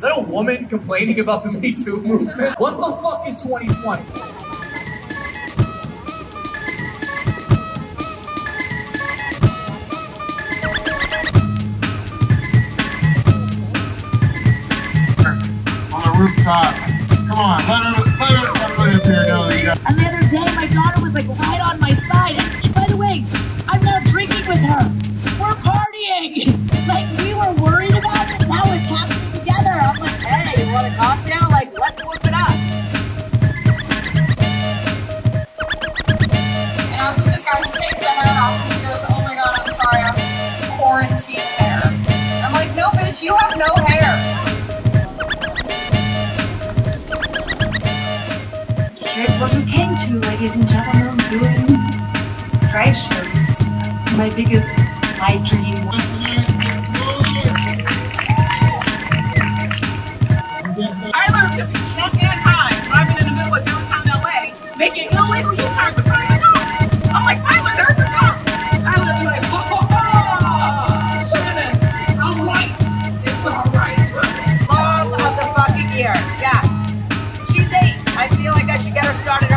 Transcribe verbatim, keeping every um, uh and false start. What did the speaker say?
Is that a woman complaining about the Me Too movement? What the fuck is twenty twenty? On the rooftop. Come on, let her, let her, let her up here know that you got. And the other day, my daughter was like right on my side. And by the way, I'm not drinking with her. We're partying. Like, we were worried about it. Now it's happening together. I'm like, hey, you want a cocktail? Like, let's whip it up. And I was with this guy who takes the hair off and he goes, oh my god, I'm sorry, I have quarantine hair. I'm like, no bitch, you have no hair. Here's what we came to, ladies and gentlemen, doing drag shows. My biggest light dream. I learned to be drunk and high, driving in the middle of downtown L A, making illegal U-turns in front of the cops. I'm like, Tyler, there's a cop. Tyler would be like, ho ho ho! Shannon, I'm white. It's alright. Mom of the fucking year. Yeah. She's eight. I feel like I should get her started